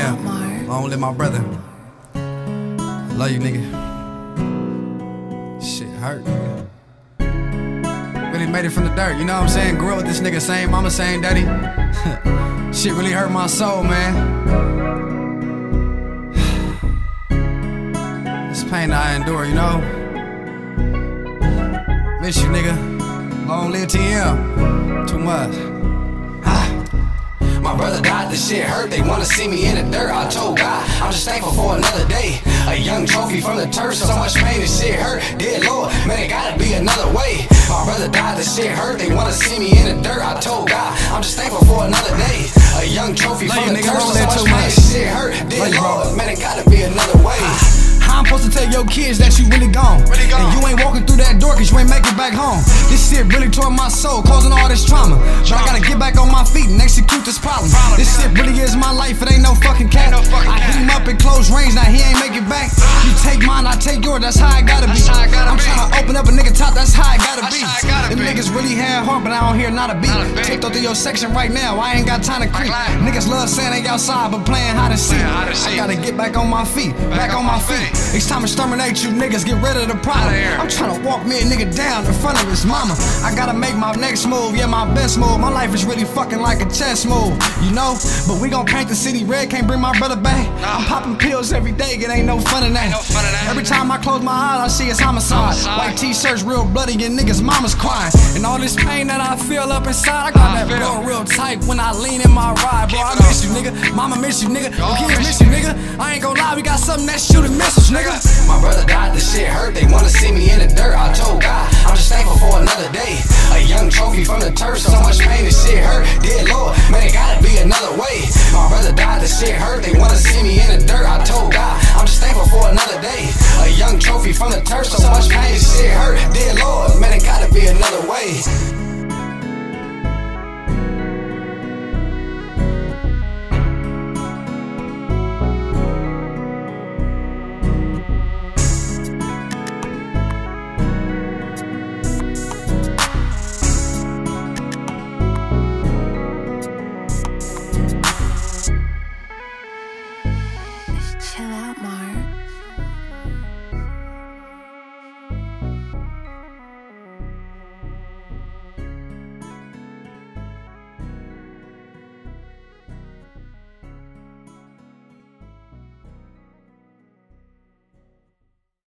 TM. Long live my brother. Love you, nigga. Shit hurt. Really made it from the dirt, you know what I'm saying? Grew up with this nigga, same mama, same daddy. Shit really hurt my soul, man. This pain that I endure, you know? Miss you, nigga. Long live TM. Too much. My brother died, the shit hurt, they wanna see me in the dirt. I told God, I'm just thankful for another day. A young trophy from the turf, so much pain, this shit hurt. Dear Lord, man, it gotta be another way. My brother died, the shit hurt, they wanna see me in the dirt. I told God, I'm just thankful for another day. A young trophy from the turf, so much pain, this shit hurt. Dear Lord, man, it gotta be another way. How I'm supposed to tell your kids that you really gone? And you ain't walking through that door cause you ain't make it back home. This shit really tore my soul, causing all this trauma. But I gotta get back on my feet and execute this problem. This shit really is my life, it ain't no fucking cat. I hit him up in close range, now he ain't make it back. You take mine, I take yours, that's how it gotta be. I'm tryna open up a nigga top, that's how it gotta be. Them niggas really had heart, but I don't hear not a beat. Tiptoe through your section right now, I ain't got time to creep. Niggas love saying they outside, but playing hide and seek. I gotta get back on my feet, back on my feet. It's time to exterminate you niggas, get rid of the problem. I'm tryna walk me a nigga down in front of his mama. I gotta make my next move, yeah, my best move. My life is really fucking like a chess move, you know? But we gon' paint the city red, can't bring my brother back. I'm popping pills every day, it ain't no fun in that. Every time I close my eyes, I see it's homicide. White t-shirts, real bloody, and niggas' mama's crying. And all this pain that I feel up inside, I got that blood real tight when I lean in my ride. Bro, I miss you, nigga. Mama miss you, nigga. Your kids miss you, nigga. I ain't gon' lie, we got something that shooting missiles, nigga. My brother died, the shit hurt, they wanna see me in the dirt. I told God, I'm just thankful for another day. A young trophy from the turf, so much pain, this shit hurt. Dear Lord, man, it gotta be another way. My brother died, the shit hurt, they wanna see me in the dirt. I told God, I'm just thankful for another day. A young trophy from the turf, so much pain, this shit hurt. Dear Lord, man, it gotta be another way.